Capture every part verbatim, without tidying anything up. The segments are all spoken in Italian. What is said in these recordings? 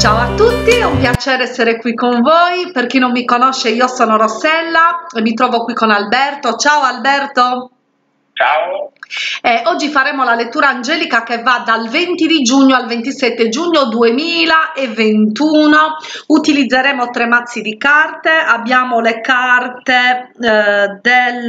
Ciao a tutti, è un piacere essere qui con voi. Per chi non mi conosce, io sono Rossella e mi trovo qui con Alberto. Ciao Alberto. Ciao. Eh, oggi faremo la lettura angelica che va dal venti di giugno al ventisette giugno duemilaventuno. Utilizzeremo tre mazzi di carte. Abbiamo le carte eh, del...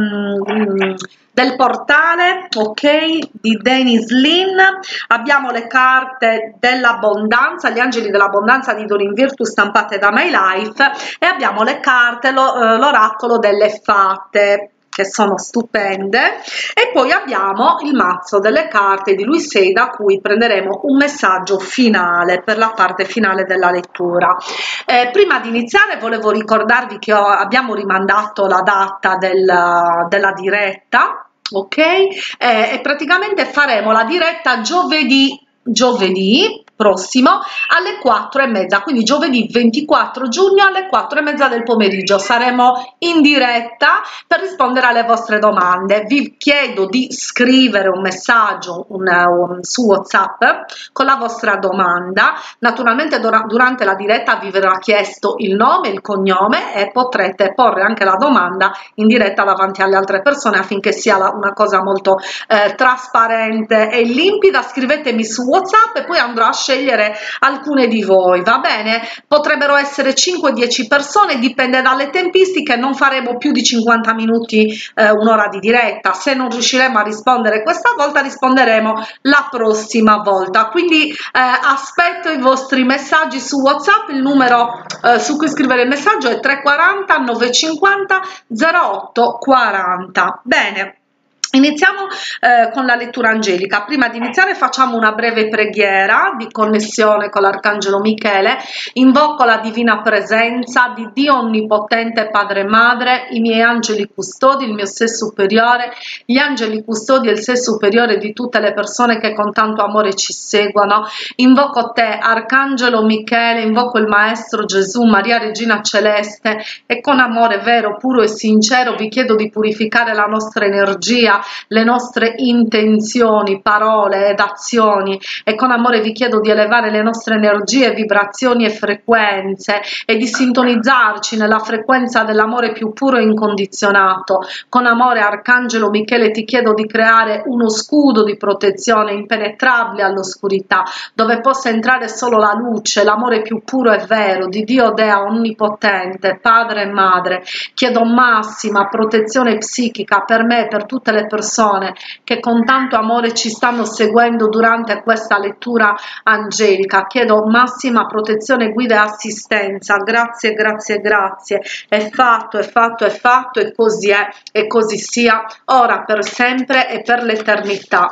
Um, del portale, ok, di Dennis Lin. Abbiamo le carte dell'abbondanza, gli angeli dell'abbondanza di Doreen Virtue stampate da My Life, e abbiamo le carte, l'oracolo delle fate, che sono stupende, e poi abbiamo il mazzo delle carte di Louise Hay, da cui prenderemo un messaggio finale per la parte finale della lettura. Eh, prima di iniziare volevo ricordarvi che ho, abbiamo rimandato la data del, della diretta, ok, eh, e praticamente faremo la diretta giovedì giovedì prossimo alle quattro e mezza, quindi giovedì ventiquattro giugno alle quattro e mezza del pomeriggio saremo in diretta per rispondere alle vostre domande. Vi chiedo di scrivere un messaggio un, un, su WhatsApp con la vostra domanda. Naturalmente durante la diretta vi verrà chiesto il nome, il cognome, e potrete porre anche la domanda in diretta davanti alle altre persone affinché sia una cosa molto eh, trasparente e limpida. Scrivetemi su WhatsApp e poi andrò a scegliere alcune di voi, va bene? Potrebbero essere cinque dieci persone, dipende dalle tempistiche. Non faremo più di cinquanta minuti, eh, un'ora di diretta. Se non riusciremo a rispondere questa volta, risponderemo la prossima volta. Quindi eh, aspetto i vostri messaggi su WhatsApp. Il numero eh, su cui scrivere il messaggio è tre quaranta novecentocinquanta zero otto quaranta. Bene. Iniziamo eh, con la lettura angelica. Prima di iniziare facciamo una breve preghiera di connessione con l'Arcangelo Michele. Invoco la divina presenza di Dio Onnipotente Padre e Madre, i miei angeli custodi, il mio sé superiore, gli angeli custodi e il sé superiore di tutte le persone che con tanto amore ci seguono. Invoco te, Arcangelo Michele, invoco il Maestro Gesù, Maria Regina Celeste, e con amore vero, puro e sincero vi chiedo di purificare la nostra energia, le nostre intenzioni, parole ed azioni, e con amore vi chiedo di elevare le nostre energie, vibrazioni e frequenze e di sintonizzarci nella frequenza dell'amore più puro e incondizionato. Con amore, Arcangelo Michele, ti chiedo di creare uno scudo di protezione impenetrabile all'oscurità, dove possa entrare solo la luce, l'amore più puro e vero di Dio Dea Onnipotente, Padre e Madre. Chiedo massima protezione psichica per me e per tutte le persone che con tanto amore ci stanno seguendo durante questa lettura angelica. Chiedo massima protezione, guida e assistenza. Grazie, grazie, grazie. È fatto, è fatto, è fatto, e così è, e così sia, ora, per sempre e per l'eternità.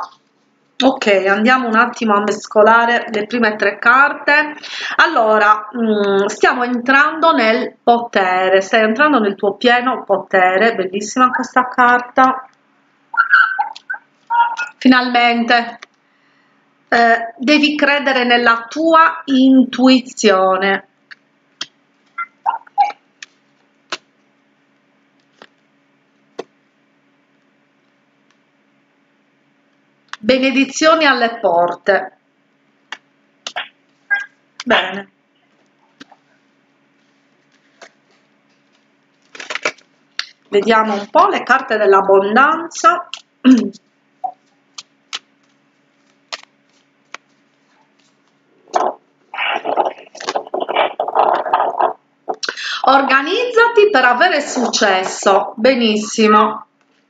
Ok, andiamo un attimo a mescolare le prime tre carte. Allora, mh, stiamo entrando nel potere, stai entrando nel tuo pieno potere. Bellissima questa carta. Finalmente eh, devi credere nella tua intuizione. Benedizioni alle porte. Bene. Vediamo un po' le carte dell'abbondanza. Organizzati per avere successo. Benissimo.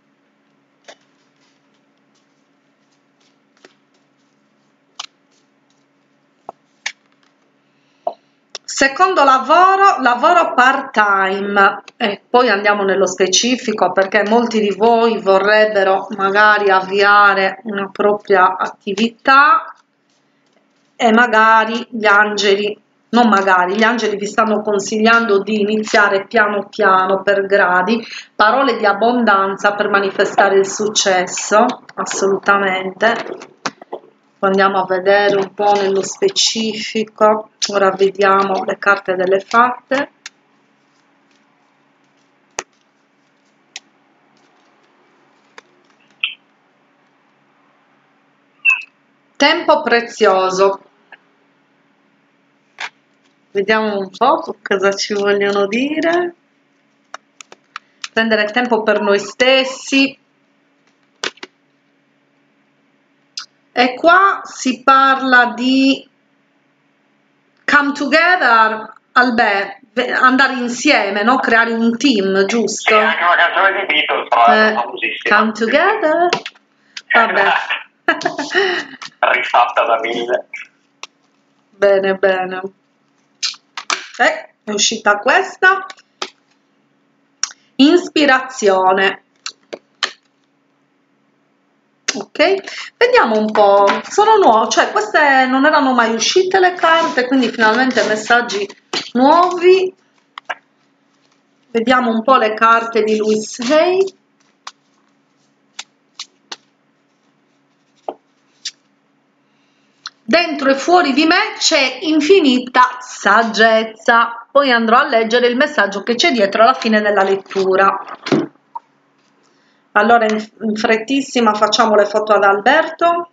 Secondo lavoro, lavoro part-time, e poi andiamo nello specifico perché molti di voi vorrebbero magari avviare una propria attività e magari gli angeli, non magari, gli angeli vi stanno consigliando di iniziare piano piano per gradi, parole di abbondanza per manifestare il successo, assolutamente. Andiamo a vedere un po' nello specifico. Ora vediamo le carte delle fate. Tempo prezioso. Vediamo un po' cosa ci vogliono dire. Prendere tempo per noi stessi. E qua si parla di come together, albè, andare insieme, no? Creare un team, giusto? Sì, anche una canzone di Beatles, tra l'altro, eh, famosissima. Come together. Vabbè. Rifatta da mille. Bene, bene. Eh, è uscita questa. Ispirazione. Ok, vediamo un po'. Sono nuove, cioè queste non erano mai uscite le carte, quindi finalmente messaggi nuovi. Vediamo un po' le carte di Louise Hay. Dentro e fuori di me c'è infinita saggezza. Poi andrò a leggere il messaggio che c'è dietro alla fine della lettura. Allora in frettissima facciamo le foto ad Alberto.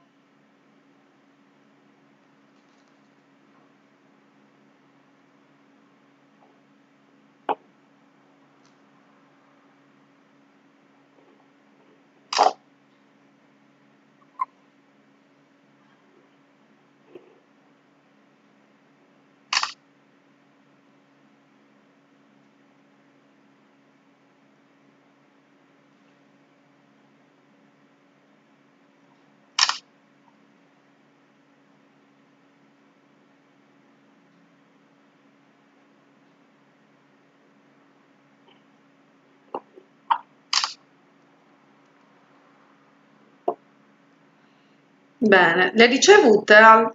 Bene, le ricevute al...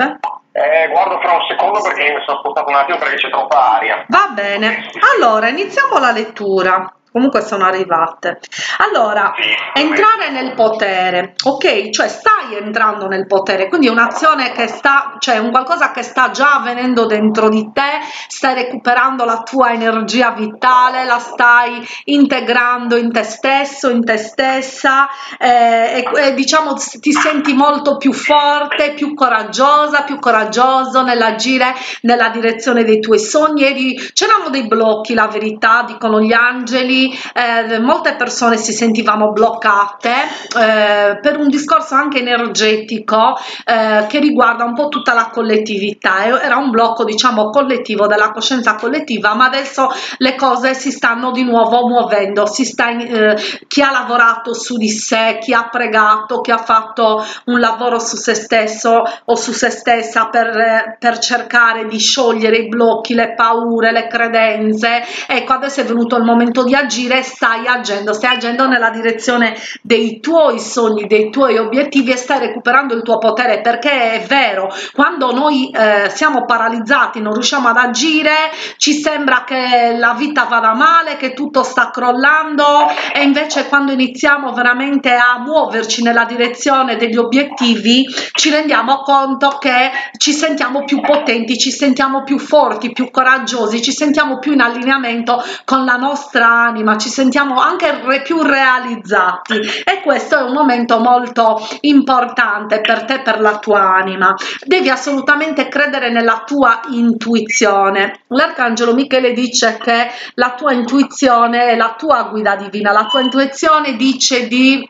Eh, guardo fra un secondo perché mi sono spostato un attimo perché c'è troppa aria. Va bene, allora iniziamo la lettura. Comunque sono arrivate. Allora, sì, entrare nel potere, ok? Cioè stai entrando nel potere, quindi è un'azione che sta, cioè un qualcosa che sta già avvenendo dentro di te, stai recuperando la tua energia vitale, la stai integrando in te stesso, in te stessa, eh, e, e diciamo ti senti molto più forte, più coraggiosa, più coraggioso nell'agire nella direzione dei tuoi sogni. C'erano dei blocchi, la verità, dicono gli angeli. Eh, molte persone si sentivano bloccate eh, per un discorso anche energetico eh, che riguarda un po' tutta la collettività. Era un blocco, diciamo, collettivo, della coscienza collettiva, ma adesso le cose si stanno di nuovo muovendo. Si sta, eh, chi ha lavorato su di sé, chi ha pregato, chi ha fatto un lavoro su se stesso o su se stessa per, per cercare di sciogliere i blocchi, le paure, le credenze. Ecco, adesso è venuto il momento di agire. Stai agendo, stai agendo nella direzione dei tuoi sogni, dei tuoi obiettivi, e stai recuperando il tuo potere, perché è vero, quando noi eh, siamo paralizzati, non riusciamo ad agire, ci sembra che la vita vada male, che tutto sta crollando, e invece quando iniziamo veramente a muoverci nella direzione degli obiettivi ci rendiamo conto che ci sentiamo più potenti, ci sentiamo più forti, più coraggiosi, ci sentiamo più in allineamento con la nostra anima, ci sentiamo anche re, più realizzati, e questo è un momento molto importante per te, per la tua anima. Devi assolutamente credere nella tua intuizione. L'arcangelo Michele dice che la tua intuizione è la tua guida divina, la tua intuizione dice di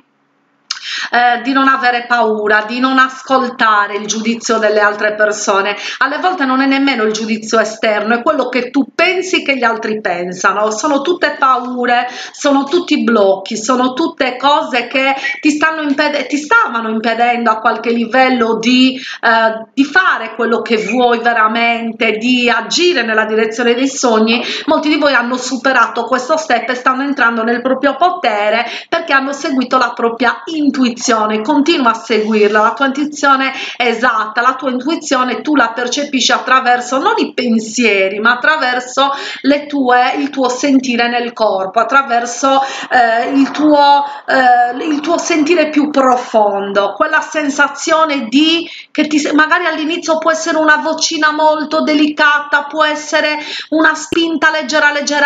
Eh, di non avere paura, di non ascoltare il giudizio delle altre persone. Alle volte non è nemmeno il giudizio esterno, è quello che tu pensi che gli altri pensano. Sono tutte paure, sono tutti blocchi, sono tutte cose che ti stanno impedendo, ti stavano impedendo a qualche livello di, eh, di fare quello che vuoi veramente, di agire nella direzione dei sogni. Molti di voi hanno superato questo step e stanno entrando nel proprio potere perché hanno seguito la propria intuizione. Continua a seguirla, la tua intuizione è esatta, la tua intuizione tu la percepisci attraverso non i pensieri, ma attraverso le tue, il tuo sentire nel corpo, attraverso eh, il, tuo, eh, il tuo sentire più profondo, quella sensazione di che ti, magari all'inizio può essere una vocina molto delicata, può essere una spinta leggera leggera,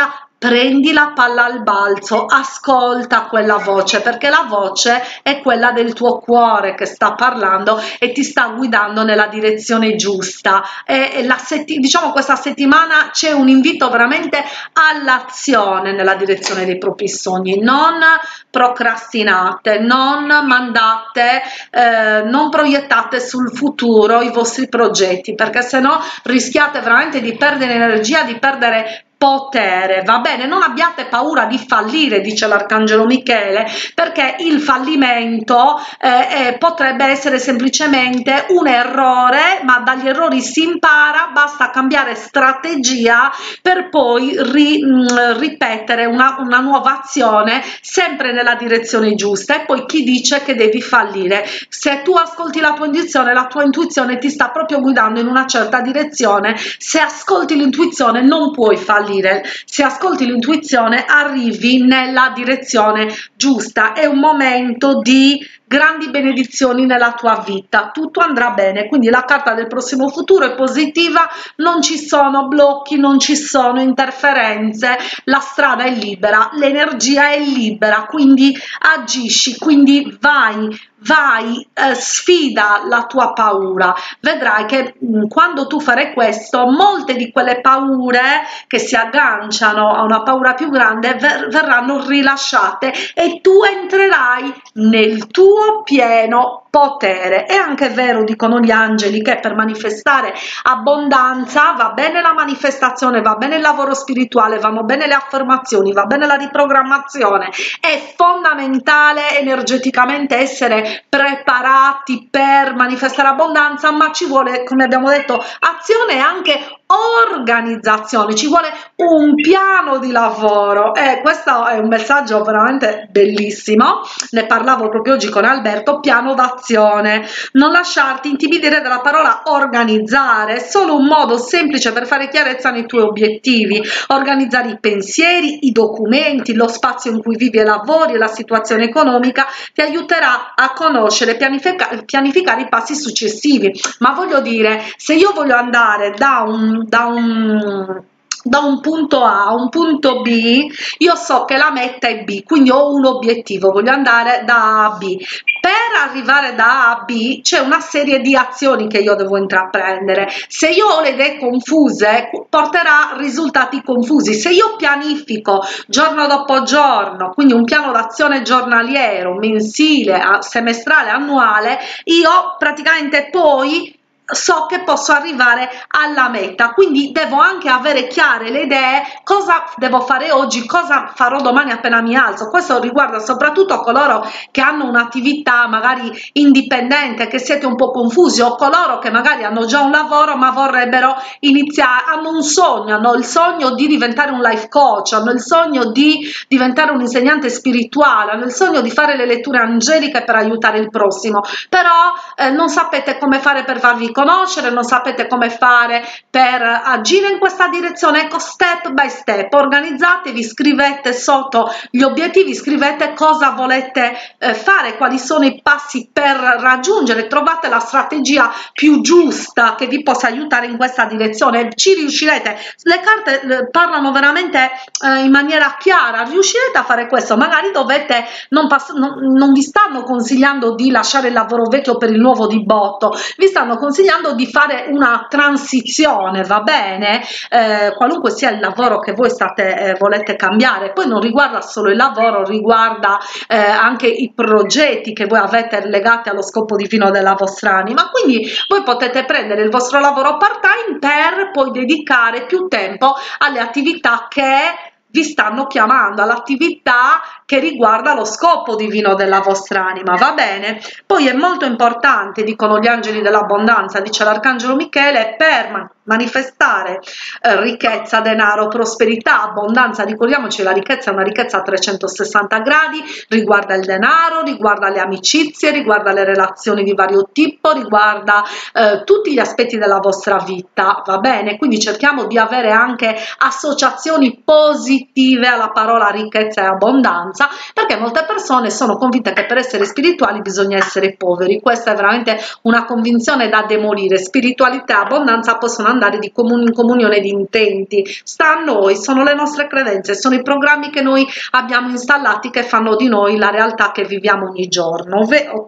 prendi la palla al balzo, ascolta quella voce, perché la voce è quella del tuo cuore che sta parlando e ti sta guidando nella direzione giusta. E, e la setti- diciamo questa settimana c'è un invito veramente all'azione nella direzione dei propri sogni. Non procrastinate, non mandate, eh, non proiettate sul futuro i vostri progetti, perché se no rischiate veramente di perdere energia, di perdere potere. Va bene, non abbiate paura di fallire, dice l'arcangelo Michele, perché il fallimento eh, eh, potrebbe essere semplicemente un errore, ma dagli errori si impara, basta cambiare strategia per poi ri, mh, ripetere una, una nuova azione sempre nella direzione giusta. E poi chi dice che devi fallire? Se tu ascolti la tua intuizione, la tua intuizione ti sta proprio guidando in una certa direzione. Se ascolti l'intuizione non puoi fallire. Se ascolti l'intuizione arrivi nella direzione giusta. È un momento di grandi benedizioni nella tua vita, tutto andrà bene. Quindi la carta del prossimo futuro è positiva, non ci sono blocchi, non ci sono interferenze, la strada è libera, l'energia è libera, quindi agisci, quindi vai vai, eh, sfida la tua paura. Vedrai che mh, quando tu farai questo, molte di quelle paure che si agganciano a una paura più grande ver verranno rilasciate e tu entrerai nel tuo pieno potere. È anche vero, dicono gli angeli, che per manifestare abbondanza va bene la manifestazione, va bene il lavoro spirituale, vanno bene le affermazioni, va bene la riprogrammazione. È fondamentale energeticamente essere preparati per manifestare abbondanza, ma ci vuole, come abbiamo detto, azione e anche organizzazione, ci vuole un piano di lavoro. E questo è un messaggio veramente bellissimo, ne parlavo proprio oggi con Alberto. Piano d'azione, non lasciarti intimidire dalla parola organizzare, è solo un modo semplice per fare chiarezza nei tuoi obiettivi. Organizzare i pensieri, i documenti, lo spazio in cui vivi e lavori e la situazione economica ti aiuterà a conoscere e pianifica pianificare i passi successivi. Ma voglio dire, se io voglio andare da un da un da un punto A a un punto B, io so che la meta è B, quindi ho un obiettivo, voglio andare da A a B. Per arrivare da A a B c'è una serie di azioni che io devo intraprendere. Se io ho le idee confuse, porterà risultati confusi. Se io pianifico giorno dopo giorno, quindi un piano d'azione giornaliero, mensile, semestrale, annuale, io praticamente poi so che posso arrivare alla meta. Quindi devo anche avere chiare le idee, cosa devo fare oggi, cosa farò domani appena mi alzo. Questo riguarda soprattutto coloro che hanno un'attività magari indipendente, che siete un po' confusi, o coloro che magari hanno già un lavoro ma vorrebbero iniziare, hanno un sogno, hanno il sogno di diventare un life coach, hanno il sogno di diventare un insegnante spirituale, hanno il sogno di fare le letture angeliche per aiutare il prossimo, però eh, non sapete come fare per farvi conoscere, non sapete come fare per agire in questa direzione. Ecco, step by step, organizzatevi, scrivete sotto gli obiettivi, scrivete cosa volete eh, fare, quali sono i passi per raggiungere, trovate la strategia più giusta che vi possa aiutare in questa direzione. Ci riuscirete, le carte eh, parlano veramente eh, in maniera chiara, riuscirete a fare questo. Magari dovete, non, non, non vi stanno consigliando di lasciare il lavoro vecchio per il nuovo di botto, vi stanno consigliando di fare una transizione, va bene, eh, qualunque sia il lavoro che voi state eh, volete cambiare. Poi non riguarda solo il lavoro, riguarda eh, anche i progetti che voi avete legati allo scopo divino della vostra anima. Quindi voi potete prendere il vostro lavoro part time per poi dedicare più tempo alle attività che vi stanno chiamando, all'attività che riguarda lo scopo divino della vostra anima, va bene? Poi è molto importante, dicono gli angeli dell'abbondanza, dice l'arcangelo Michele, per manifestare eh, ricchezza, denaro, prosperità, abbondanza. Ricordiamoci, la ricchezza è una ricchezza a trecentosessanta gradi, riguarda il denaro, riguarda le amicizie, riguarda le relazioni di vario tipo, riguarda eh, tutti gli aspetti della vostra vita, va bene? Quindi cerchiamo di avere anche associazioni positive alla parola ricchezza e abbondanza, l'abbondanza, perché molte persone sono convinte che per essere spirituali bisogna essere poveri. Questa è veramente una convinzione da demolire. Spiritualità e abbondanza possono andare di comun in comunione di intenti, sta a noi, sono le nostre credenze, sono i programmi che noi abbiamo installati che fanno di noi la realtà che viviamo ogni giorno,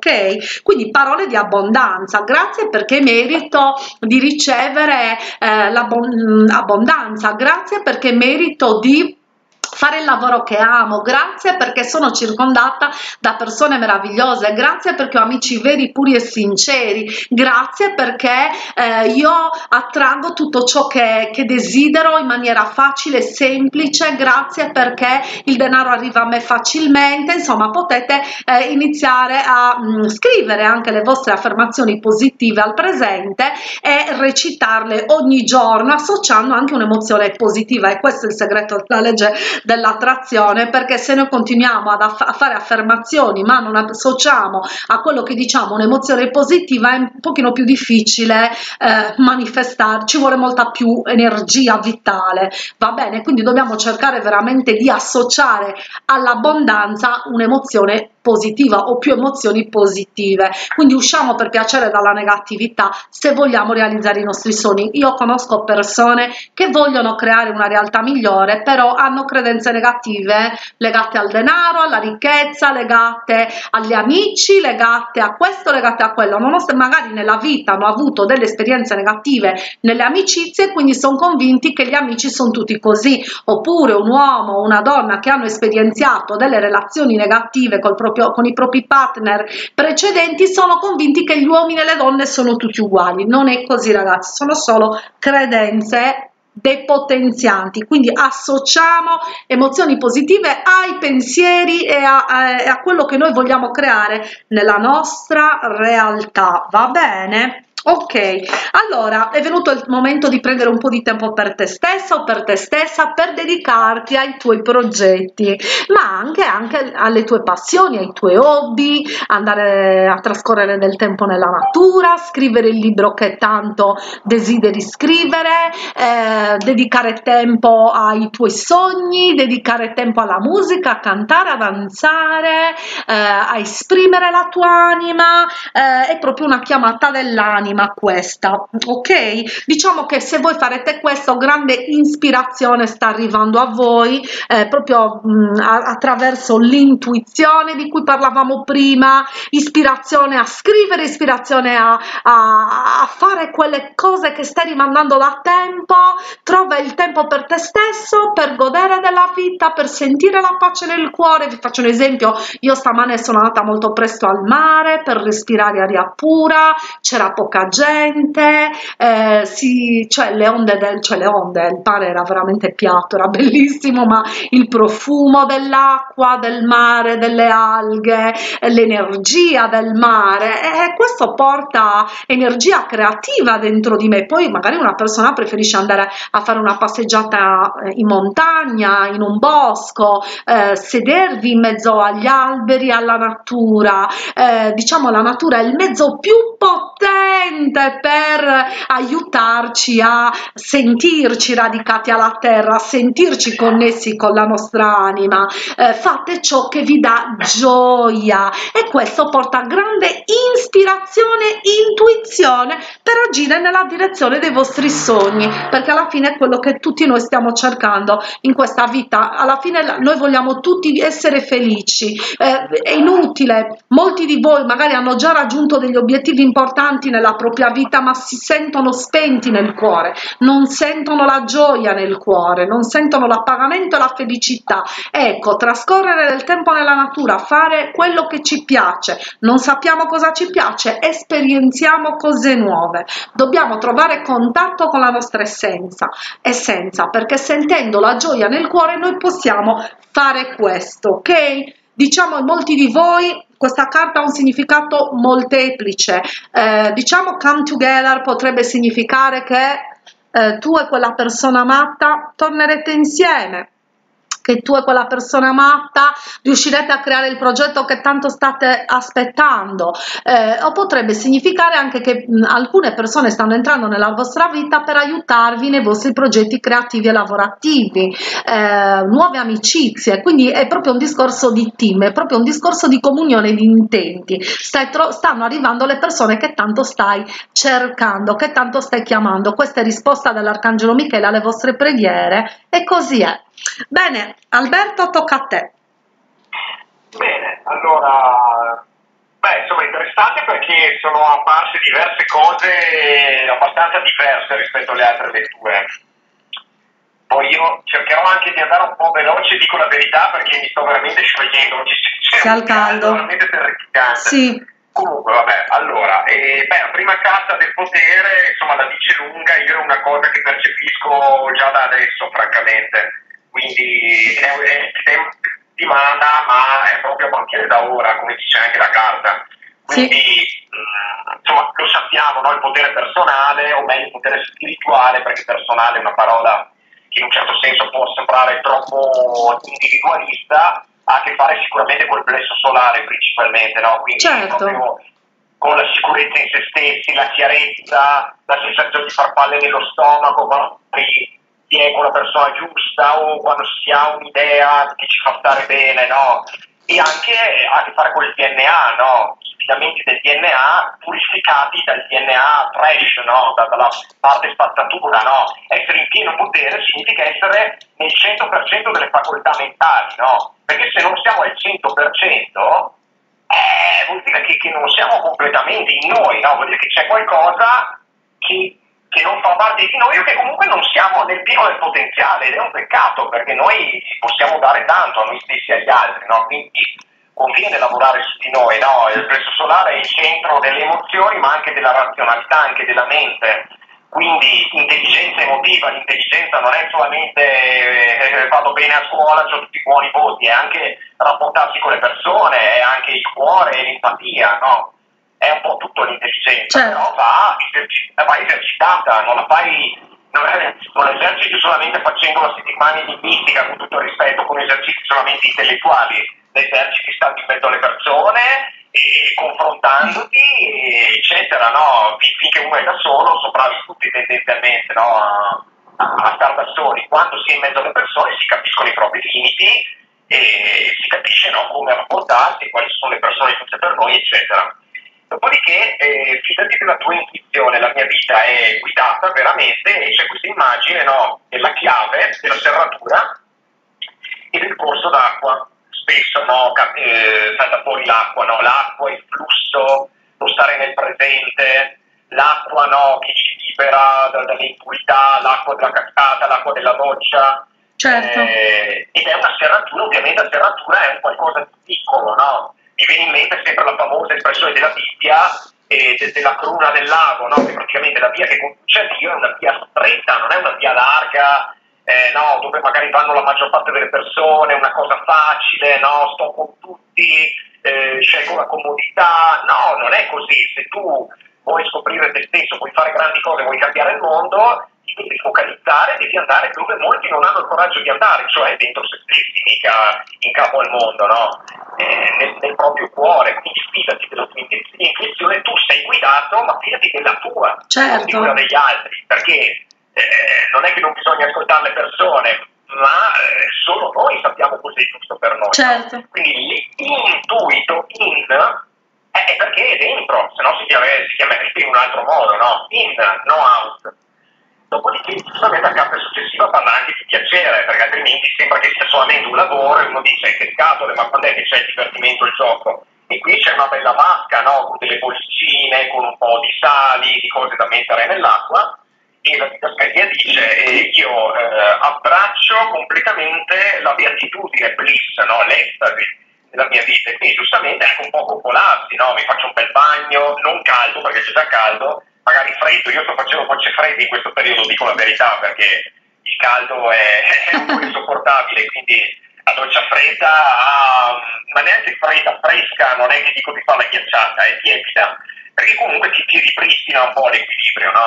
ok? Quindi parole di abbondanza: grazie perché merito di ricevere eh, l'abbondanza, grazie perché merito di fare il lavoro che amo, grazie perché sono circondata da persone meravigliose, grazie perché ho amici veri, puri e sinceri, grazie perché eh, io attraggo tutto ciò che, che desidero in maniera facile e semplice, grazie perché il denaro arriva a me facilmente. Insomma, potete eh, iniziare a mh, scrivere anche le vostre affermazioni positive al presente e recitarle ogni giorno, associando anche un'emozione positiva. E questo è il segreto della legge dell'attrazione, perché se noi continuiamo ad aff a fare affermazioni ma non associamo a quello che diciamo un'emozione positiva, è un pochino più difficile eh, manifestare, ci vuole molta più energia vitale, va bene? Quindi dobbiamo cercare veramente di associare all'abbondanza un'emozione positiva o più emozioni positive, quindi usciamo per piacere dalla negatività se vogliamo realizzare i nostri sogni. Io conosco persone che vogliono creare una realtà migliore, però hanno credenze negative legate al denaro, alla ricchezza, legate agli amici, legate a questo, legate a quello, nonostante magari nella vita hanno avuto delle esperienze negative nelle amicizie, quindi sono convinti che gli amici sono tutti così, oppure un uomo o una donna che hanno esperienziato delle relazioni negative col proprio con i propri partner precedenti sono convinti che gli uomini e le donne sono tutti uguali. Non è così, ragazzi, sono solo credenze depotenzianti. Quindi associamo emozioni positive ai pensieri e a, a, a quello che noi vogliamo creare nella nostra realtà, va bene? Ok, allora è venuto il momento di prendere un po' di tempo per te stessa o per te stessa, per dedicarti ai tuoi progetti, ma anche, anche alle tue passioni, ai tuoi hobby, andare a trascorrere del tempo nella natura, scrivere il libro che tanto desideri scrivere, eh, dedicare tempo ai tuoi sogni, dedicare tempo alla musica, a cantare, a danzare, eh, a esprimere la tua anima. Eh, è proprio una chiamata dell'anima questa, ok? Diciamo che se voi farete questo, grande ispirazione sta arrivando a voi, eh, proprio mh, attraverso l'intuizione di cui parlavamo prima, ispirazione a scrivere, ispirazione a, a, a fare quelle cose che stai rimandando da tempo. Trova il tempo per te stesso, per godere della vita, per sentire la pace nel cuore. Vi faccio un esempio: io stamane sono andata molto presto al mare per respirare aria pura, c'era poca gente, eh, si, cioè le onde del, cioè le onde, il mare era veramente piatto, era bellissimo, ma il profumo dell'acqua, del mare, delle alghe, l'energia del mare, e eh, questo porta energia creativa dentro di me. Poi magari una persona preferisce andare a fare una passeggiata in montagna, in un bosco, eh, sedervi in mezzo agli alberi, alla natura. Eh, diciamo la natura è il mezzo più potente per aiutarci a sentirci radicati alla terra, a sentirci connessi con la nostra anima. Eh, fate ciò che vi dà gioia, e questo porta grande ispirazione, intuizione per agire nella direzione dei vostri sogni, perché alla fine è quello che tutti noi stiamo cercando in questa vita. Alla fine noi vogliamo tutti essere felici. Eh, è inutile, molti di voi magari hanno già raggiunto degli obiettivi importanti nella propria vita, ma si sentono spenti nel cuore, non sentono la gioia nel cuore, non sentono l'appagamento e la felicità. Ecco, trascorrere del tempo nella natura, fare quello che ci piace. Non sappiamo cosa ci piace, esperienziamo cose nuove. Dobbiamo trovare contatto con la nostra essenza, essenza, perché sentendo la gioia nel cuore noi possiamo fare questo, ok? Diciamo, molti di voi, questa carta ha un significato molteplice. Eh, diciamo come together potrebbe significare che eh, tu e quella persona amata tornerete insieme, che tu e quella persona matta riuscirete a creare il progetto che tanto state aspettando, eh, o potrebbe significare anche che mh, alcune persone stanno entrando nella vostra vita per aiutarvi nei vostri progetti creativi e lavorativi, eh, nuove amicizie, quindi è proprio un discorso di team, è proprio un discorso di comunione di intenti. Stai stanno arrivando le persone che tanto stai cercando, che tanto stai chiamando. Questa è risposta dall'Arcangelo Michele alle vostre preghiere e così è. Bene, Alberto, tocca a te. Bene, allora, beh, insomma, interessante perché sono apparse diverse cose abbastanza diverse rispetto alle altre letture. Poi io cercherò anche di andare un po' veloce, dico la verità, perché mi sto veramente sciogliendo, oggi c'è un caldo veramente terrificante. Sì. Comunque, vabbè, allora, eh, beh, la prima carta del potere, insomma, la dice lunga, io è una cosa che percepisco già da adesso, francamente, quindi è, è tema di settimana, ma è proprio a partire da ora, come dice anche la carta. Quindi, sì. mh, insomma, lo sappiamo, no? Il potere personale, o meglio il potere spirituale, perché personale è una parola che in un certo senso può sembrare troppo individualista, ha a che fare sicuramente col plesso solare principalmente, no? Quindi certo. proprio con la sicurezza in se stessi, la chiarezza, la sensazione di farfalle nello stomaco, quando si è con la persona giusta o quando si ha un'idea che ci fa stare bene, no? E anche ha a che fare con il D N A, no? I filamenti del D N A purificati dal D N A trash, no? Da, dalla parte spazzatura, no? Essere in pieno potere significa essere nel cento per cento delle facoltà mentali, no? Perché se non siamo al cento per cento, eh, vuol dire che, che non siamo completamente in noi, no? Vuol dire che c'è qualcosa che, che non fa parte di noi o che comunque non siamo nel pieno del potenziale, ed è un peccato perché noi possiamo dare tanto a noi stessi e agli altri, no? Quindi conviene lavorare su di noi, no? Il plesso solare è il centro delle emozioni ma anche della razionalità, anche della mente. Quindi intelligenza emotiva, l'intelligenza non è solamente eh, vado bene a scuola, ho tutti buoni voti, è anche rapportarsi con le persone, è anche il cuore e l'empatia, no? È un po' tutto l'intelligenza, certo. Però va, va esercitata, non la fai, non, non la eserciti solamente facendo la settimana di mistica, con tutto il rispetto, con esercizi solamente intellettuali, la eserciti stando in mezzo alle persone, e confrontandoti, eccetera, no? Finché uno è da solo, sono bravi tutti tendenzialmente, no? A, a, a stare da soli. Quando si è in mezzo alle persone si capiscono i propri limiti e si capisce, no, come rapportarsi, quali sono le persone giuste per noi, eccetera. Dopodiché, eh, fidati della tua intuizione, la mia vita è guidata veramente e c'è questa immagine, no, della chiave, della serratura e del corso d'acqua. Spesso, no, eh, salta fuori l'acqua, no? L'acqua, il flusso, lo stare nel presente, l'acqua, no, che ci libera da, dalle impurità, l'acqua della cascata, l'acqua della doccia. Certo. Eh, ed è una serratura, ovviamente la serratura è un qualcosa di piccolo, no? Mi viene in mente sempre la famosa espressione della Bibbia, eh, de, della cruna del lago, no? Che praticamente la via che conduce a Dio è una via stretta, non è una via larga, eh, no? Dove magari vanno la maggior parte delle persone, una cosa facile, no? Sto con tutti, eh, scelgo la comodità, no, non è così. Se tu vuoi scoprire te stesso, vuoi fare grandi cose, vuoi cambiare il mondo, ti devi focalizzare, devi andare dove molti non hanno il coraggio di andare, cioè dentro se stessi, mica in capo al mondo, no? Eh, nel, nel proprio cuore. Quindi fidati della tua intuizione, tu sei guidato, ma fidati della tua, certo. non di quella degli altri, perché eh, non è che non bisogna ascoltare le persone, ma eh, solo noi sappiamo cos'è giusto per noi. Certo. No? Quindi l'intuito in è perché è dentro, se no si chiamerebbe, si chiamerebbe in un altro modo, no? In, no out. Dopodiché, giustamente la carta successiva parla anche di piacere, perché altrimenti sembra che sia solamente un lavoro e uno dice che scatole, ma quando è che c'è il divertimento, il gioco? E qui c'è una bella vasca, no? Con delle bollicine, con un po' di sali, di cose da mettere nell'acqua, e la didascalia dice eh, io eh, abbraccio completamente la beatitudine, bliss, no? L'estasi della mia vita, e quindi giustamente anche un po' coccolarsi, no? Mi faccio un bel bagno, non caldo perché c'è già caldo, magari freddo, io sto facendo docce fredde in questo periodo, dico la verità, perché il caldo è, è un po' insopportabile, quindi la doccia fredda, ah, ma neanche fredda, fresca, non è che dico di fare la ghiacciata, è tiepida, perché comunque ti, ti ripristina un po' l'equilibrio, no?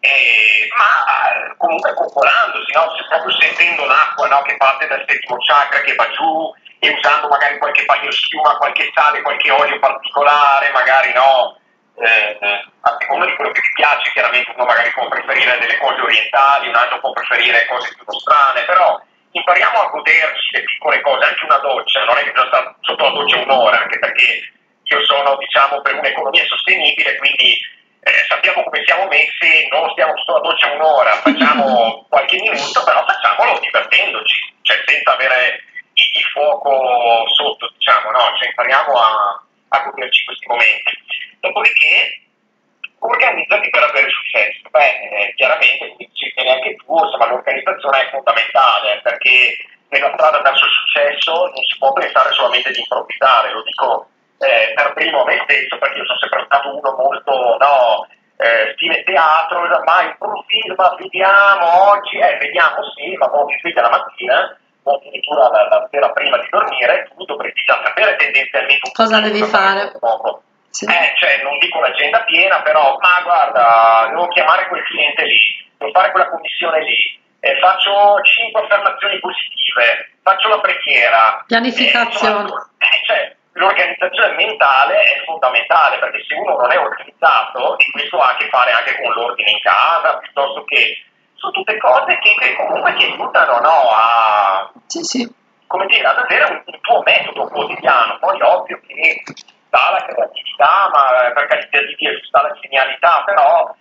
eh, ma comunque coccolandosi, no? Proprio sentendo l'acqua, no? Che parte dal settimo chakra, che va giù, e usando magari qualche bagnoschiuma, qualche sale, qualche olio particolare, magari no, eh, a seconda di quello che ti piace. Chiaramente uno magari può preferire delle cose orientali, un altro può preferire cose più strane, però impariamo a goderci le piccole cose, anche una doccia, non è che bisogna stare sotto la doccia un'ora, anche perché io sono, diciamo, per un'economia sostenibile, quindi eh, sappiamo come siamo messi, non stiamo sotto la doccia un'ora, facciamo qualche minuto, però facciamolo divertendoci, cioè senza avere il fuoco sotto, diciamo, no? Cioè impariamo a, a goderci questi momenti. Dopodiché organizzati per avere successo. Beh, eh, chiaramente, come dici anche tu, insomma, l'organizzazione è fondamentale, perché nella strada verso il successo non si può pensare solamente di improvvisare, lo dico eh, per primo a me stesso, perché io sono sempre stato uno molto, no, eh, stile teatro, ma improvvisa, vediamo oggi, eh, vediamo sì, ma quando ti svegli la mattina, o addirittura la, la sera prima di dormire, tu dovresti già sapere tendenzialmente un cosa devi fare. Poco. Sì. Eh, cioè, non dico l'agenda piena, però, ma guarda, devo chiamare quel cliente lì, devo fare quella commissione lì, eh, faccio cinque affermazioni positive, faccio la preghiera. Pianificazione. Eh, eh, cioè, l'organizzazione mentale è fondamentale, perché se uno non è organizzato, e questo ha a che fare anche con l'ordine in casa, piuttosto che sono tutte cose che, che comunque ti aiutano, no, a, sì, sì. come dire, ad avere un, un tuo metodo quotidiano. Poi ovvio che sta la creatività, ma per carità di Dio sta la genialità, però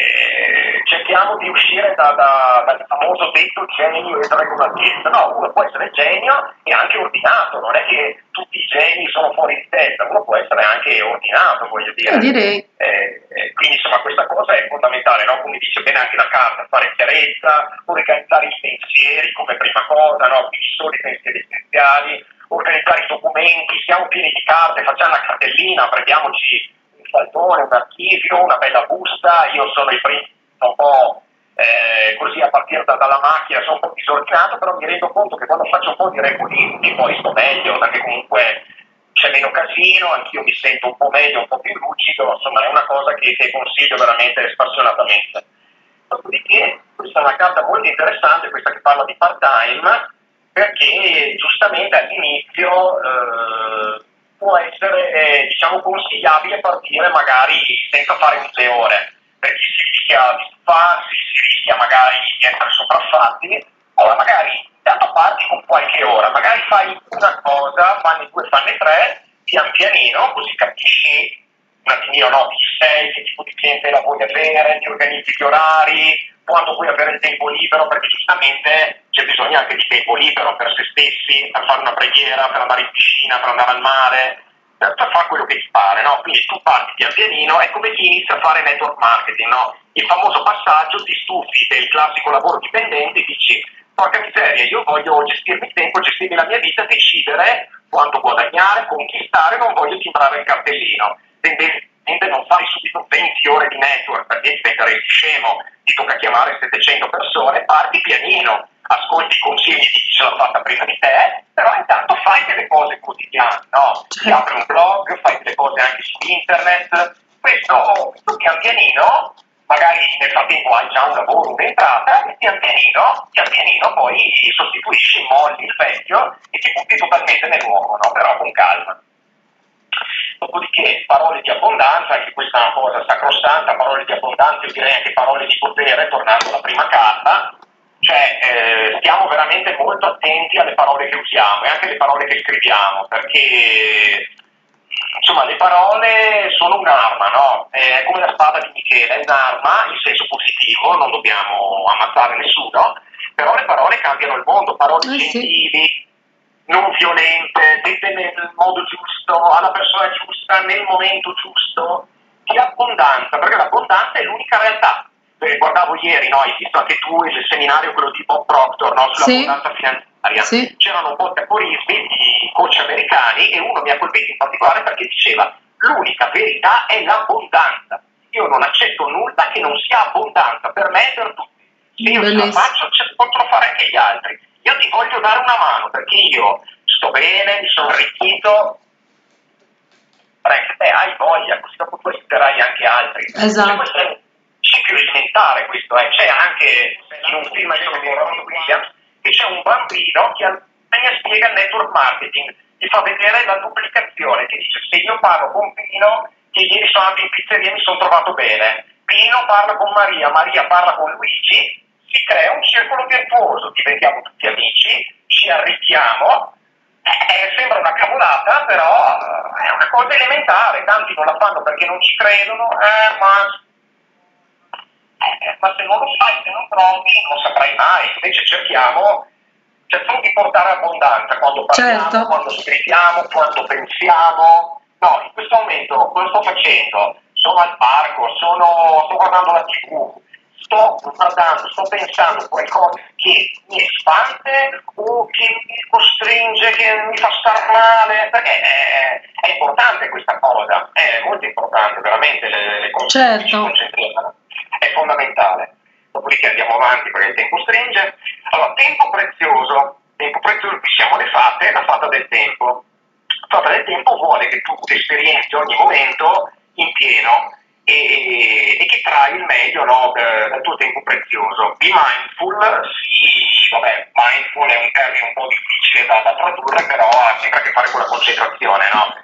eh, cerchiamo di uscire da, da, dal famoso detto genio e regolatezza. No, uno può essere genio e anche ordinato, non è che tutti i geni sono fuori di testa, uno può essere anche ordinato, voglio dire. Io direi. Eh, eh, quindi insomma questa cosa è fondamentale, no? Come dice bene anche la carta, fare chiarezza, organizzare i pensieri come prima cosa, no? Quindi solo i pensieri essenziali, organizzare i documenti, siamo pieni di carte, facciamo una cartellina, prendiamoci un faldone, un archivio, una bella busta. Io sono il primo un po' eh, così a partire da, dalla macchina, sono un po' disordinato, però mi rendo conto che quando faccio un po' di regolismi poi sto meglio, perché comunque c'è meno casino, anch'io mi sento un po' meglio, un po' più lucido, insomma è una cosa che, che consiglio veramente spassionatamente. Dopodiché questa è una carta molto interessante, questa che parla di part-time, perché giustamente all'inizio eh, può essere eh, diciamo consigliabile partire magari senza fare tutte le ore, perché si rischia di stufarsi, si rischia magari di essere sopraffatti. Ora magari intanto parti con qualche ora, magari fai una cosa, fanne due, fanne tre, pian pianino, così capisci un attimino, no, chi sei, che tipo di cliente la vuoi avere, ti organizzi gli orari, quando puoi avere il tempo libero, perché giustamente c'è bisogno anche di tempo libero per se stessi, per fare una preghiera, per andare in piscina, per andare al mare, per, per fare quello che ti pare, no? Quindi tu parti pian pianino, è come chi inizia a fare network marketing, no? Il famoso passaggio, ti stufi del classico lavoro dipendente e dici, porca miseria, io voglio gestirmi il tempo, gestirmi la mia vita, decidere quanto guadagnare, conquistare, non voglio timbrare il cartellino. Tendenzialmente non fai subito venti ore di network, perché diventeresti scemo, ti tocca chiamare settecento persone, parti pianino, ascolti i consigli di chi ce l'ha fatta prima di te, però intanto fai delle cose quotidiane, no? Ti apri un blog, fai delle cose anche su internet, questo, questo pian pianino, magari nel frattempo hai già un lavoro, un'entrata, e pian pianino, pian pianino poi sostituisci, molli il vecchio e ti butti totalmente nel nuovo, no? Però con calma. Dopodiché parole di abbondanza, anche questa è una cosa sacrosanta, parole di abbondanza, io direi anche parole di potere, tornando alla prima carta, cioè eh, stiamo veramente molto attenti alle parole che usiamo e anche alle parole che scriviamo, perché insomma le parole sono un'arma, no? È come la spada di Michele, è un'arma in senso positivo, non dobbiamo ammazzare nessuno, però le parole cambiano il mondo, parole eh, gentili, sì, non violente, dette nel modo giusto, alla persona giusta, nel momento giusto, di abbondanza, perché l'abbondanza è l'unica realtà. Eh, guardavo ieri, no, hai visto anche tu il seminario, quello di Bob Proctor, no, sull'abbondanza sì. finanziaria. Sì. C'erano un po' di aforismi di coach americani e uno mi ha colpito in particolare perché diceva l'unica verità è l'abbondanza. Io non accetto nulla che non sia abbondanza, per me e per tutti. Se io ce la faccio, ce la potrò fare anche gli altri. Io ti voglio dare una mano perché io sto bene, mi sono arricchito, perché te hai voglia, così dopo tu aiuterai anche altri. Esatto. Cioè, questo è un ciclo elementare, questo questo, eh. C'è anche in un film di Robin Williams che c'è un bambino che alla spiega il network marketing, ti fa vedere la duplicazione, che dice se io parlo con Pino, che ieri sono andato in pizzeria e mi sono trovato bene, Pino parla con Maria, Maria parla con Luigi, si crea un circolo virtuoso, diventiamo tutti amici, ci arricchiamo, eh, sembra una cavolata, però è una cosa elementare, tanti non la fanno perché non ci credono, eh, ma... Eh, ma se non lo fai, se non provi, non saprai mai. Invece cerchiamo, cerchiamo di portare abbondanza quando parliamo, certo. quando scriviamo, quando pensiamo. No, in questo momento cosa sto facendo? Sono al parco, sono, sto guardando la tivù, sto guardando, sto pensando a qualcosa che mi espande o che mi costringe, che mi fa star male, perché è, è importante questa cosa, è molto importante, veramente le, le cose certo. che ci concentriamo. È fondamentale. Dopodiché andiamo avanti perché il tempo stringe. Allora, tempo prezioso. Tempo prezioso, diciamo le fate, la fata del tempo. La fata del tempo vuole che tu esperienzi ogni momento in pieno e, e che trai il meglio, no, dal tuo tempo prezioso. Be mindful, sì, vabbè, mindful è un termine un po' difficile da, da tradurre, però ha sempre a che fare con la concentrazione, no?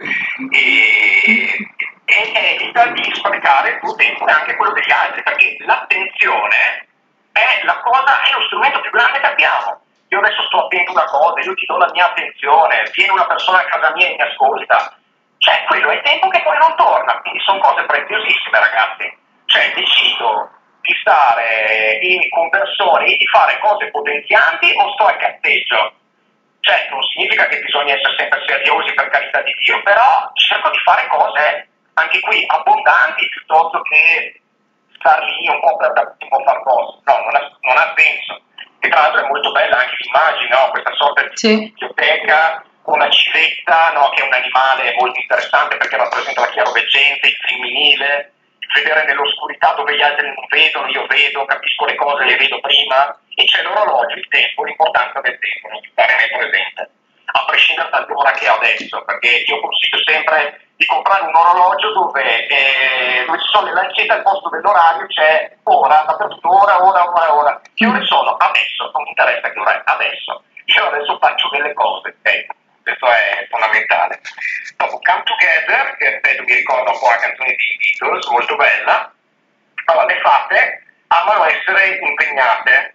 E, e evita di sprecare il tuo tempo e anche quello degli altri, perché l'attenzione è la cosa, è lo strumento più grande che abbiamo. Io adesso sto attento a una cosa, io ti do la mia attenzione, viene una persona a casa mia e mi ascolta, cioè quello è tempo che poi non torna, quindi sono cose preziosissime, ragazzi. Cioè decido di stare in, con persone e di fare cose potenzianti o sto al catteggio. Cioè non significa che bisogna essere sempre seriosi, per carità di Dio, però cerco di fare cose anche qui abbondanti piuttosto che star lì un po' per da un po' far cose. No, non ha, non ha senso. E tra l'altro è molto bella anche l'immagine, no? Questa sorta di sì. biblioteca con una civetta, no? Che è un animale molto interessante perché rappresenta la chiaroveggenza, il femminile, vedere nell'oscurità dove gli altri non vedono, io vedo, capisco le cose, le vedo prima, e c'è l'orologio, il tempo, l'importanza del tempo, non stare nel presente, a prescindere dall'ora che ho adesso, perché io consiglio sempre di comprare un orologio dove, eh, dove ci sono le lancette al posto dell'orario, c'è ora, dappertutto, ora, ora, ora, ora. Che ore sono? Adesso, non mi interessa che ora è, adesso. Io adesso faccio delle cose, ok? Questo è fondamentale. Dopo Come Together, che ripeto mi ricorda un po' la canzone di Beatles, molto bella. Allora, le fate amano essere impegnate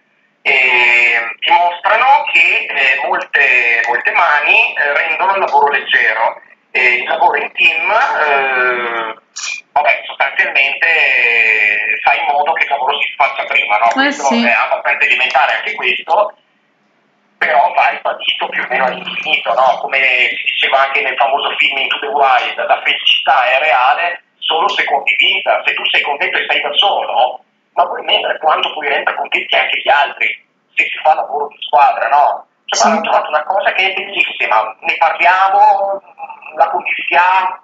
e dimostrano che eh, molte, molte mani eh, rendono il lavoro leggero. E il lavoro in team eh, vabbè, sostanzialmente eh, fa in modo che il lavoro si faccia prima, no? Eh Questo sì. è abbastanza elementare anche questo, però va ribadito più o meno all'infinito, no? Come si diceva anche nel famoso film Into the Wild, la felicità è reale solo se condivisa. Se tu sei contento e sei da solo, ma puoi mettere quanto puoi rendere contenti anche gli altri, se si fa lavoro di squadra, no? Cioè, Sì. hanno trovato una cosa che è bellissima, ne parliamo, la condividiamo.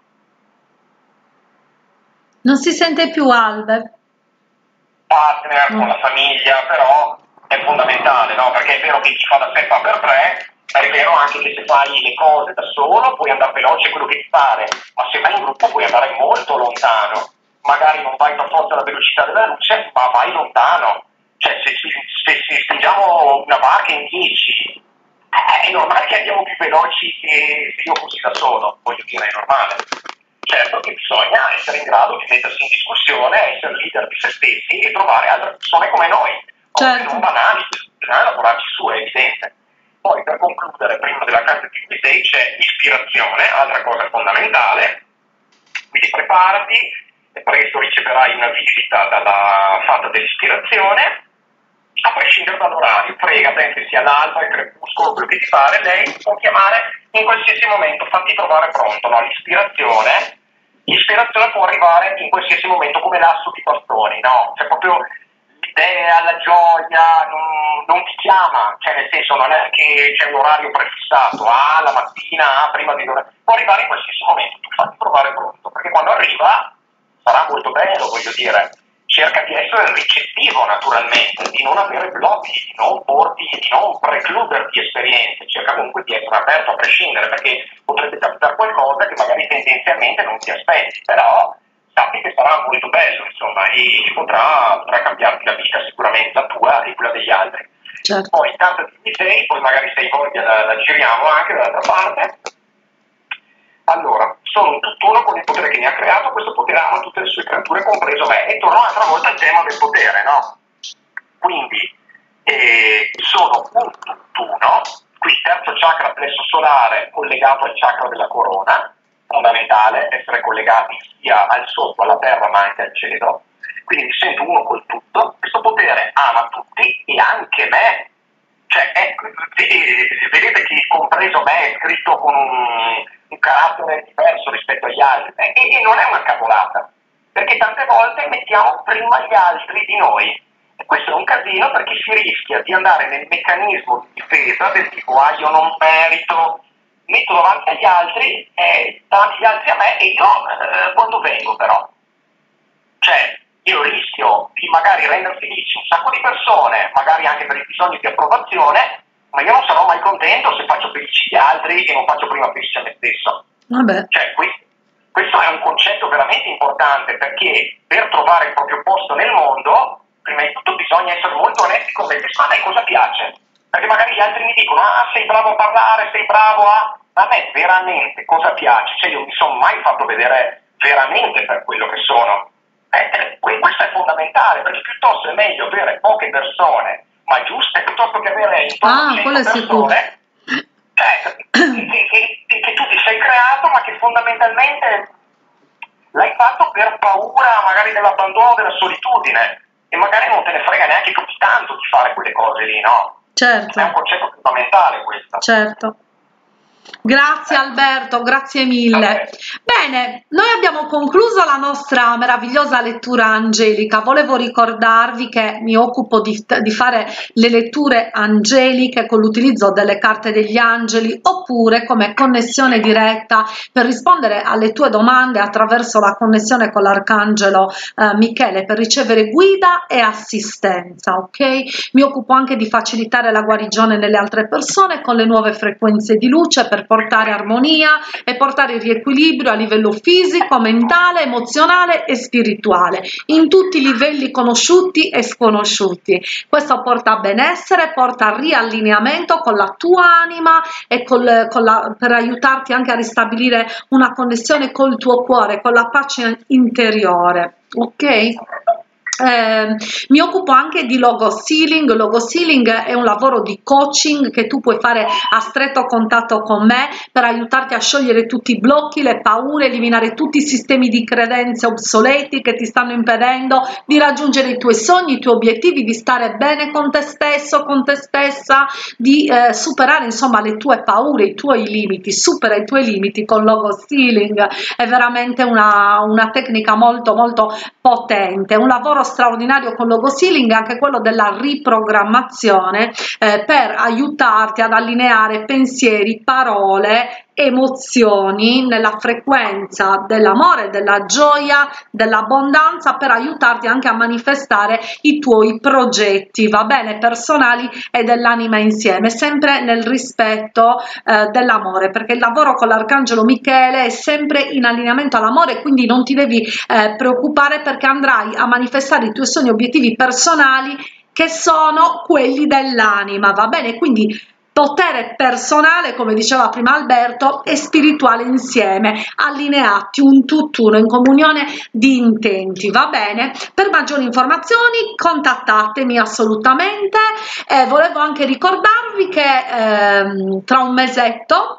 Non si sente più Albert. Partner, Mm. con la famiglia, però è fondamentale, no? Perché è vero che chi fa da sé fa per tre, ma è vero anche che se fai le cose da solo puoi andare veloce quello che ti pare, ma se vai in gruppo puoi andare molto lontano. Magari non vai per forza alla velocità della luce, ma vai lontano. Cioè se, se, se stringiamo una barca in dieci, eh, è normale che andiamo più veloci che se io fossi da solo, voglio dire, è normale. Certo che bisogna essere in grado di mettersi in discussione, essere leader di se stessi e trovare altre persone come noi, Certo. non banali, bisogna lavorarci su, è evidente. Poi per concludere, prima della carta di Tuesday c'è ispirazione, altra cosa fondamentale, quindi preparati, e presto riceverai una visita dalla fata dell'ispirazione, a prescindere dall'orario, prega, pensi sia l'alba, il crepuscolo, quello che ti pare, lei può chiamare in qualsiasi momento, fatti trovare pronto, no? L'ispirazione, l'ispirazione può arrivare in qualsiasi momento come l'asso di bastoni, no? Cioè proprio l'idea, la gioia, non, non ti chiama, cioè nel senso non è che c'è un orario prefissato, ah, la mattina, ah, prima di l'ora, può arrivare in qualsiasi momento, tu fatti trovare pronto, perché quando arriva sarà molto bello, voglio dire. Cerca di essere ricettivo naturalmente, di non avere blocchi, di non porti, di non precluderti esperienze, cerca comunque di essere aperto a prescindere, perché potrebbe capitare qualcosa che magari tendenzialmente non ti aspetti, però sappi che sarà molto bello, insomma, e potrà, potrà cambiarti la vita sicuramente, la tua e quella degli altri. Certo. Poi tanto di sei, poi magari se hai voglia la, la giriamo anche dall'altra parte. Allora, sono un tutt'uno con il potere che mi ha creato, questo potere ama tutte le sue creature, compreso me. E torno un'altra volta al tema del potere, no? Quindi eh, sono un tutt'uno, qui il terzo chakra, plesso solare, collegato al chakra della corona, fondamentale essere collegati sia al sotto, alla terra, ma anche al cielo. Quindi mi sento uno col tutto, questo potere ama tutti e anche me. Cioè, è, vedete che compreso me è scritto con un, un carattere diverso rispetto agli altri, e, e non è una cavolata, perché tante volte mettiamo prima gli altri di noi, e questo è un casino perché si rischia di andare nel meccanismo di difesa del tipo ah io non merito, metto davanti agli altri, eh, davanti agli altri a me, e io eh, quando vengo però, cioè io rischio di magari rendere felici un sacco di persone, magari anche per i bisogni di approvazione, ma io non sarò mai contento se faccio felici gli altri e non faccio prima felice a me stesso. Vabbè. Cioè, questo, questo è un concetto veramente importante, perché per trovare il proprio posto nel mondo, prima di tutto bisogna essere molto onesti con me stesso. A me cosa piace? Perché magari gli altri mi dicono, ah sei bravo a parlare, sei bravo a... Ma a me veramente cosa piace? Cioè io mi sono mai fatto vedere veramente per quello che sono. Eh, questo è fondamentale, perché piuttosto è meglio avere poche persone ma giuste piuttosto che avere intorno a cento persone, cioè, che, che, che tu ti sei creato ma che fondamentalmente l'hai fatto per paura magari dell'abbandono, della solitudine, e magari non te ne frega neanche più tanto di fare quelle cose lì, no? Certo. È un concetto fondamentale questo. Certo. Grazie Alberto, grazie mille. Bene, noi abbiamo concluso la nostra meravigliosa lettura angelica. Volevo ricordarvi che mi occupo di, di fare le letture angeliche con l'utilizzo delle carte degli angeli, oppure come connessione diretta per rispondere alle tue domande attraverso la connessione con l'arcangelo eh, Michele, per ricevere guida e assistenza, ok? Mi occupo anche di facilitare la guarigione nelle altre persone con le nuove frequenze di luce, per portare armonia e portare il riequilibrio a livello fisico, mentale, emozionale e spirituale, in tutti i livelli conosciuti e sconosciuti. Questo porta a benessere, porta a riallineamento con la tua anima e col, con la, per aiutarti anche a ristabilire una connessione col tuo cuore, con la pace interiore, ok? Eh, mi occupo anche di logo sealing. Logo sealing è un lavoro di coaching che tu puoi fare a stretto contatto con me per aiutarti a sciogliere tutti i blocchi, le paure, eliminare tutti i sistemi di credenze obsoleti che ti stanno impedendo di raggiungere i tuoi sogni, i tuoi obiettivi, di stare bene con te stesso, con te stessa, di eh, superare insomma le tue paure, i tuoi limiti. Supera i tuoi limiti con logo sealing. È veramente una, una tecnica molto molto potente, un lavoro straordinario con logo sealing, anche quello della riprogrammazione eh, per aiutarti ad allineare pensieri, parole, emozioni nella frequenza dell'amore, della gioia, dell'abbondanza, per aiutarti anche a manifestare i tuoi progetti, va bene, personali e dell'anima insieme, sempre nel rispetto eh, dell'amore, perché il lavoro con l'arcangelo Michele è sempre in allineamento all'amore, quindi non ti devi eh, preoccupare, perché andrai a manifestare i tuoi sogni, obiettivi personali che sono quelli dell'anima, va bene? Quindi potere personale, come diceva prima Alberto, e spirituale insieme, allineati, un tutt'uno, in comunione di intenti, va bene? Per maggiori informazioni contattatemi assolutamente. Eh, volevo anche ricordarvi che ehm, tra un mesetto,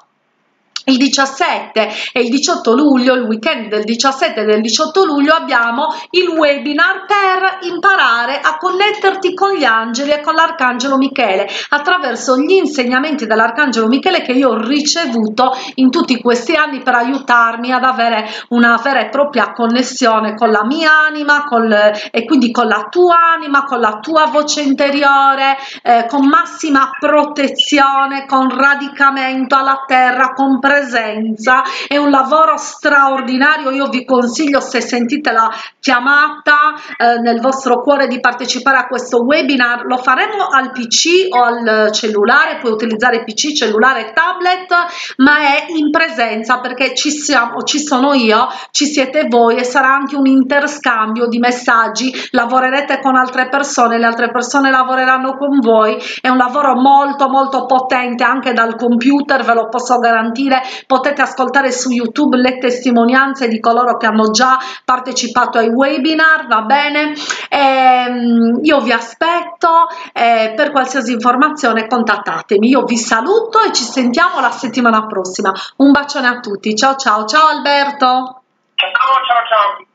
il diciassette e il diciotto luglio, il weekend del diciassette e del diciotto luglio, abbiamo il webinar per imparare a connetterti con gli angeli e con l'arcangelo Michele attraverso gli insegnamenti dell'arcangelo Michele che io ho ricevuto in tutti questi anni, per aiutarmi ad avere una vera e propria connessione con la mia anima, con, e quindi con la tua anima, con la tua voce interiore, eh, con massima protezione, con radicamento alla terra, con presenza. È un lavoro straordinario. Io vi consiglio, se sentite la chiamata eh, nel vostro cuore di partecipare a questo webinar, lo faremo al P C o al cellulare, puoi utilizzare P C, cellulare e tablet, ma è in presenza perché ci siamo, ci sono io, ci siete voi e sarà anche un interscambio di messaggi, lavorerete con altre persone, le altre persone lavoreranno con voi, è un lavoro molto molto potente anche dal computer, ve lo posso garantire, potete ascoltare su YouTube le testimonianze di coloro che hanno già partecipato ai webinar, va bene? Ehm, io vi aspetto, eh, per qualsiasi informazione contattatemi, io vi saluto e ci sentiamo la settimana prossima, un bacione a tutti, ciao ciao, ciao Alberto! Ciao ciao ciao!